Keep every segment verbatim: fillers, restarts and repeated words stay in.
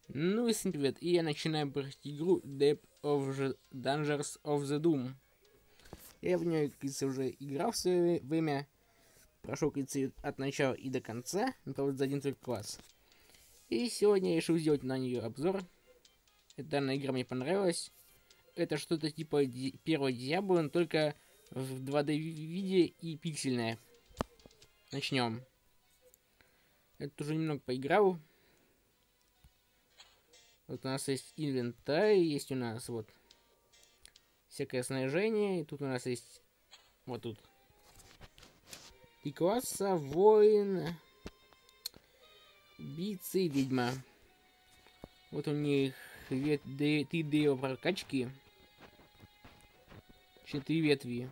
Ну и всем привет, и я начинаю проходить игру Depth of the Dangers of the Doom. Я в нее, кажется, уже играл в свое время, прошел, кажется, от начала и до конца, правда, за один только класс. И сегодня я решил сделать на нее обзор. Данная игра мне понравилась. Это что-то типа ди- первого Диабло, но только в два дэ виде и пиксельное. Начнем. Это уже немного поиграл. Вот у нас есть инвентарь, есть у нас вот всякое снаряжение. И тут у нас есть вот тут. И класса воин, убийца и ведьма. Вот у них вет... три дерева прокачки. Четыре ветви.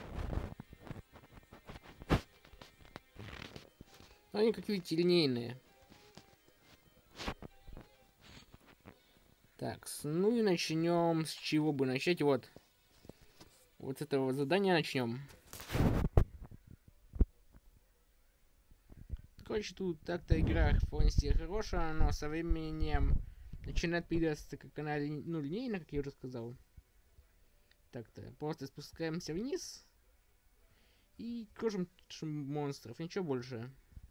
Но они какие-то линейные. Так, ну и начнем. С чего бы начать? Вот. Вот с этого задания начнем. Короче, тут так-то игра вполне себе хорошая, но со временем начинает появляться как она ли... ну, линейно, как я уже сказал. Так-то. Просто спускаемся вниз. И кружим монстров. Ничего больше.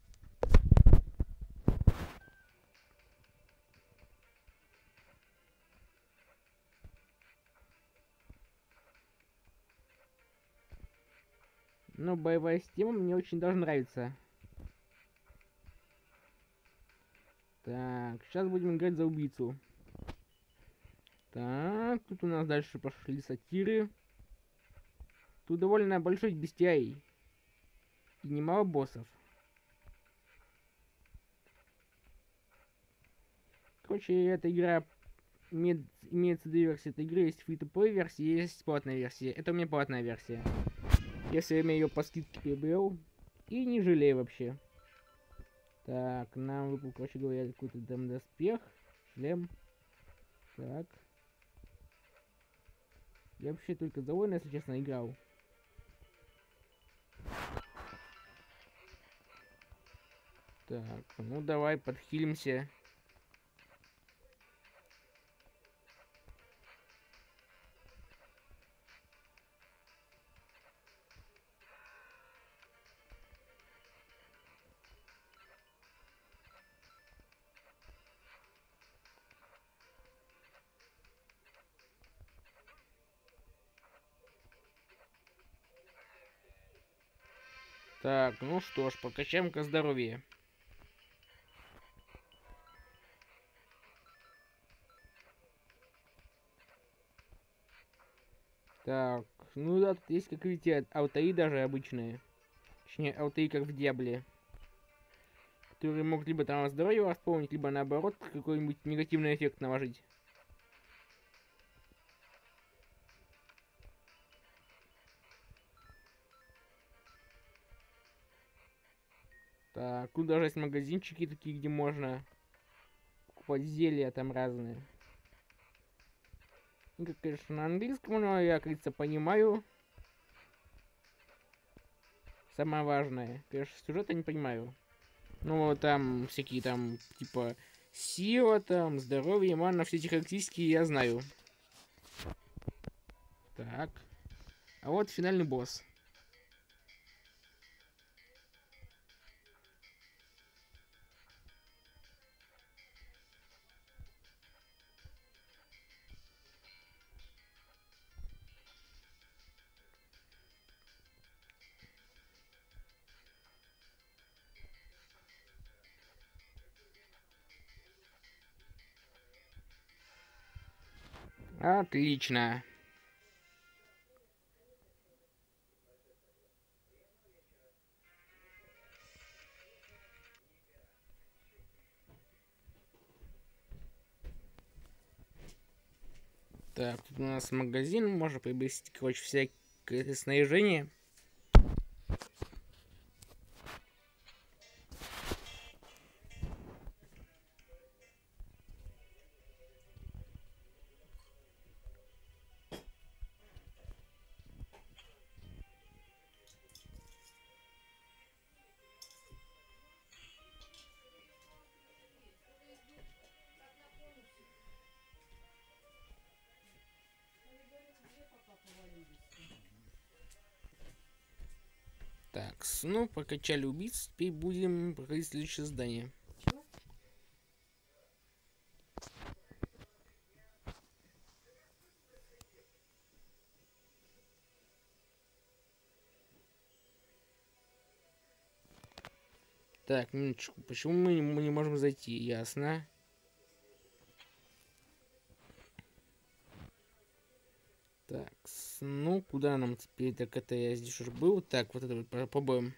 Но боевая система мне очень даже нравится. Так, сейчас будем играть за убийцу. Так, тут у нас дальше пошли сатиры. Тут довольно большой бестиарий. И немало боссов. Короче, эта игра имеет, имеется две версии этой игры. Есть фри-то-плей версия, есть платная версия. Это у меня платная версия. Я все время ее по скидке приобрел. И не жалею вообще. Так, нам выпал, короче говоря, какой-то там доспех. Шлем. Так. Я вообще только довольно, если честно, играл. Так, ну давай подхилимся. Так, ну что ж, покачаем-ка здоровье. Так, ну да, тут есть, как видите, алтари даже обычные. Точнее, алтари как в Диабле. Которые могут либо там здоровье восполнить, либо наоборот какой-нибудь негативный эффект наложить. Так, тут даже есть магазинчики такие, где можно покупать зелья там разные. Ну, как, конечно, на английском, но я, кажется, понимаю. Самое важное. Конечно, сюжета не понимаю. Ну, там всякие там, типа, сила, там, здоровье, мана, все эти характеристики я знаю. Так. А вот финальный босс. Отлично. Так, тут у нас магазин, можно приобрести, короче, всякое снаряжение. Так, ну, прокачали убийц, теперь будем проходить следующее здание. Так, минуточку, почему мы, мы не можем зайти? Ясно. Так, ну, куда нам теперь? Так, это я здесь уже был. Так, вот это вот попробуем.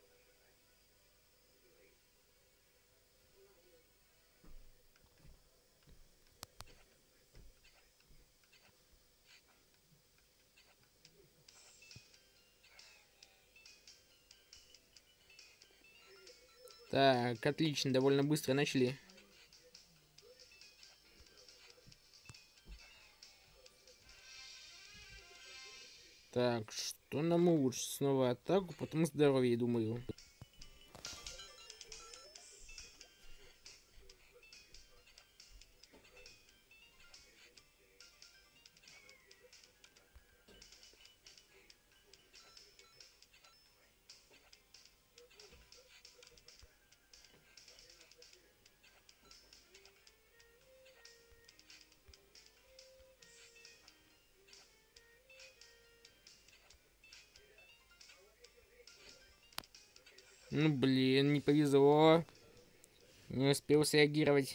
Так, отлично, довольно быстро начали. Так, что нам улучшить? Снова атаку, потом здоровье, думаю. Ну, блин, не повезло. Не успел среагировать.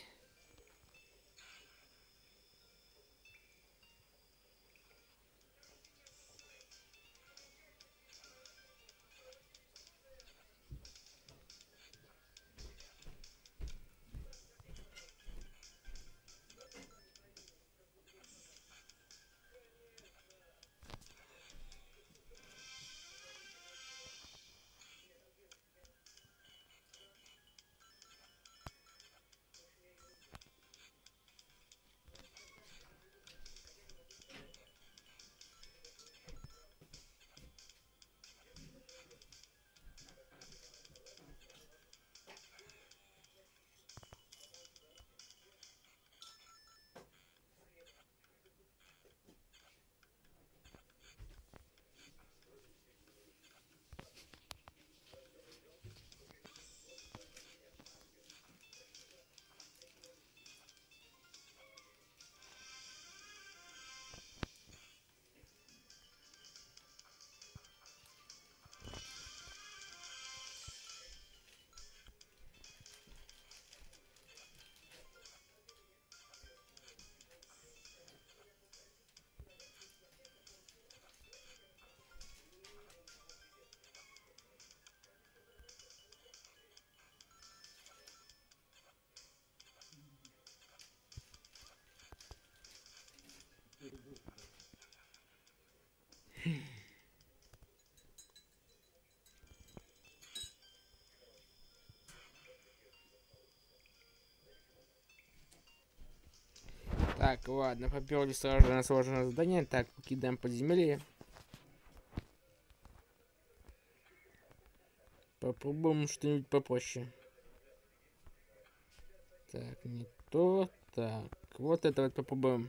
Так, ладно, поперли сразу на сложное задание. Так, покидаем подземелье. Попробуем что-нибудь попроще. Так, не то. Так, вот это вот попробуем.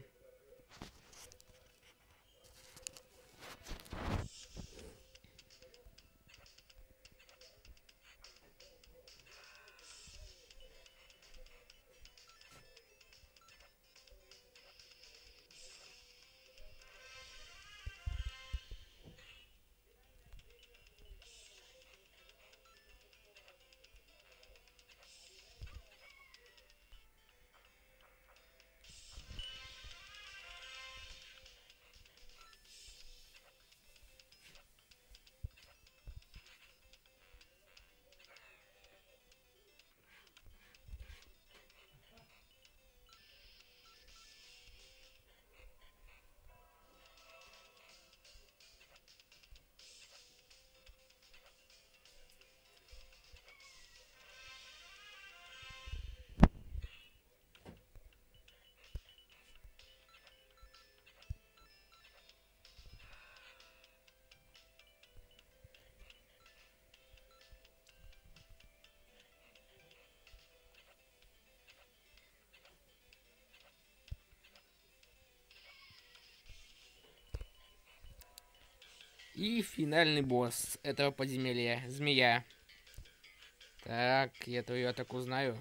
И финальный босс этого подземелья. Змея. Так, я твою атаку знаю.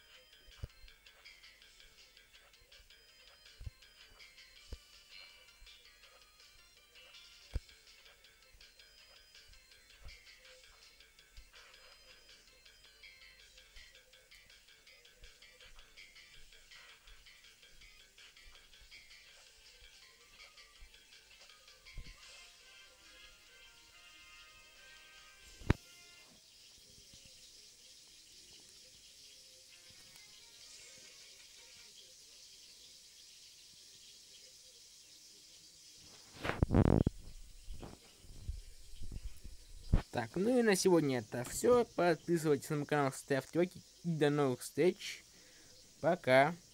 Так, ну и на сегодня это все. Подписывайтесь на мой канал, ставьте лайки. И до новых встреч. Пока.